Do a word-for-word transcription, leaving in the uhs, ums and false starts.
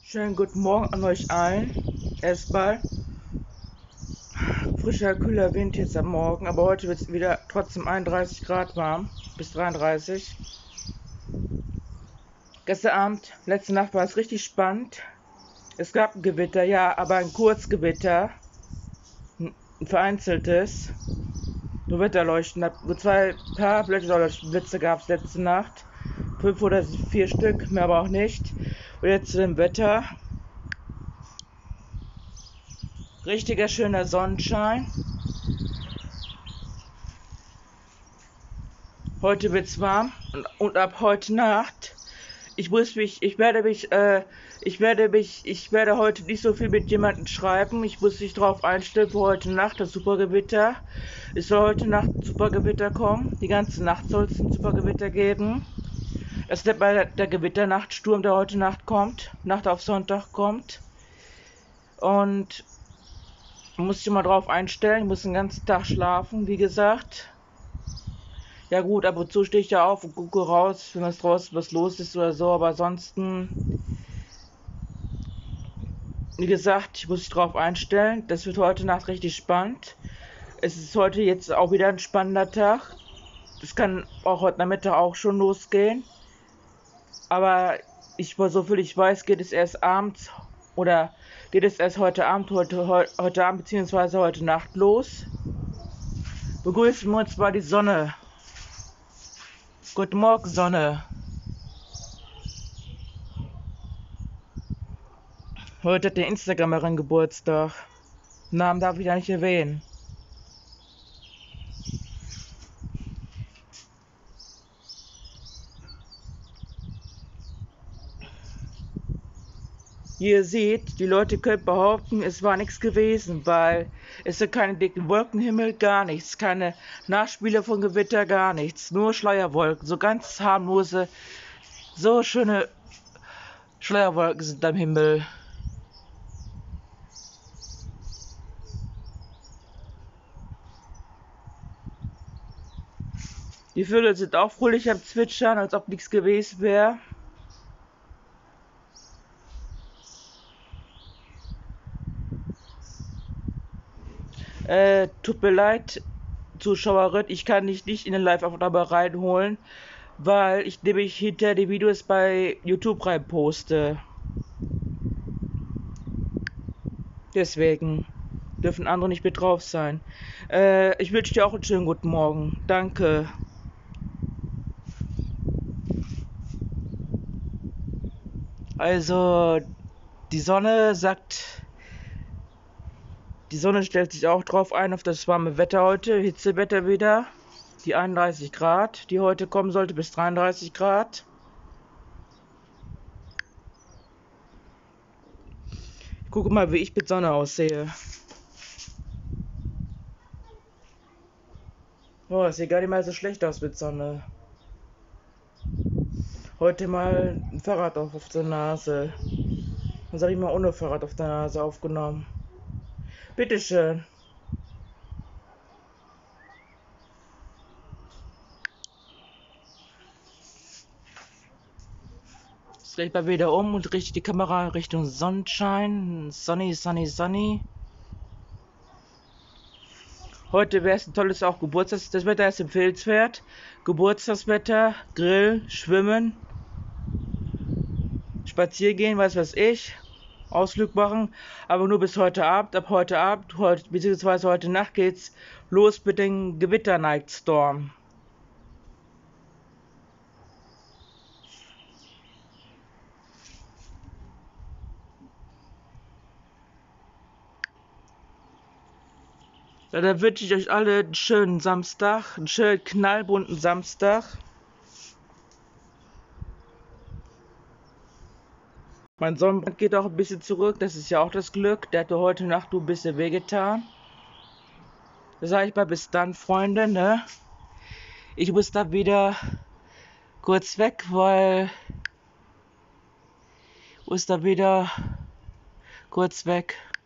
Schönen guten Morgen an euch allen. Erstmal frischer, kühler Wind jetzt am Morgen, aber heute wird es wieder trotzdem einunddreißig Grad warm, bis dreiunddreißig. Gestern Abend, letzte Nacht war es richtig spannend. Es gab ein Gewitter, ja, aber ein Kurzgewitter, ein vereinzeltes. Nur Wetterleuchten, nur zwei paar Blitze gab es letzte Nacht. Fünf oder vier Stück, mehr aber auch nicht. Und jetzt zu dem Wetter. Richtiger schöner Sonnenschein. Heute wird's warm und, und ab heute Nacht. Ich muss mich, ich werde mich, äh, ich werde mich, ich werde heute nicht so viel mit jemandem schreiben. Ich muss mich darauf einstellen für heute Nacht, das Supergewitter. Es soll heute Nacht ein Supergewitter kommen. Die ganze Nacht soll es ein Supergewitter geben. Das ist der, der, der Gewitternachtsturm, der heute Nacht kommt, Nacht auf Sonntag kommt. Und man muss sich mal drauf einstellen, ich muss den ganzen Tag schlafen, wie gesagt. Ja gut, ab und zu stehe ich ja auf und gucke raus, wenn was draußen was los ist oder so, aber ansonsten, wie gesagt, ich muss mich drauf einstellen. Das wird heute Nacht richtig spannend. Es ist heute jetzt auch wieder ein spannender Tag. Das kann auch heute Nachmittag auch schon losgehen. Aber ich, so viel ich weiß, geht es erst abends oder geht es erst heute Abend, heute, heute, heute Abend bzw. heute Nacht los. Begrüßen wir uns mal die Sonne. Guten Morgen, Sonne. Heute hat der Instagramerin Geburtstag. Namen darf ich da nicht erwähnen. Ihr seht, die Leute können behaupten, es war nichts gewesen, weil es sind keine dicken Wolkenhimmel, gar nichts, keine Nachspiele von Gewitter, gar nichts, nur Schleierwolken, so ganz harmlose, so schöne Schleierwolken sind am Himmel. Die Vögel sind auch fröhlich am Zwitschern, als ob nichts gewesen wäre. Äh, tut mir leid, Zuschauerin, ich kann dich nicht in den Live-Aufnahme reinholen, weil ich nämlich hinter die Videos bei YouTube rein poste. Deswegen dürfen andere nicht mit drauf sein. Äh, ich wünsche dir auch einen schönen guten Morgen. Danke. Also, die Sonne sagt... Die Sonne stellt sich auch drauf ein, auf das warme Wetter heute, Hitzewetter wieder. Die einunddreißig Grad, die heute kommen sollte, bis dreiunddreißig Grad. Ich gucke mal, wie ich mit Sonne aussehe. Oh, es sieht gar nicht mal so schlecht aus mit Sonne. Heute mal ein Fahrrad auf, auf der Nase. Dann sag ich mal ohne Fahrrad auf der Nase aufgenommen. Bitteschön. Jetzt drehe ich mal wieder um und richte die Kamera Richtung Sonnenschein. Sunny, sunny, sunny. Heute wäre es ein tolles auch Geburtstags... Das Wetter ist empfehlenswert. Geburtstagswetter, Grill, Schwimmen, Spazieren gehen, weiß was ich. Ausflug machen, aber nur bis heute Abend. Ab heute Abend, heute, beziehungsweise heute Nacht geht's los mit dem Gewitter-Nightstorm. Ja, dann wünsche ich euch alle einen schönen Samstag, einen schönen knallbunten Samstag. Mein Sonnenbrand geht auch ein bisschen zurück, das ist ja auch das Glück. Der hatte heute Nacht nur ein bisschen wehgetan. Da sage ich mal bis dann, Freunde, ne? Ich muss da wieder kurz weg, weil... Ich muss da wieder kurz weg.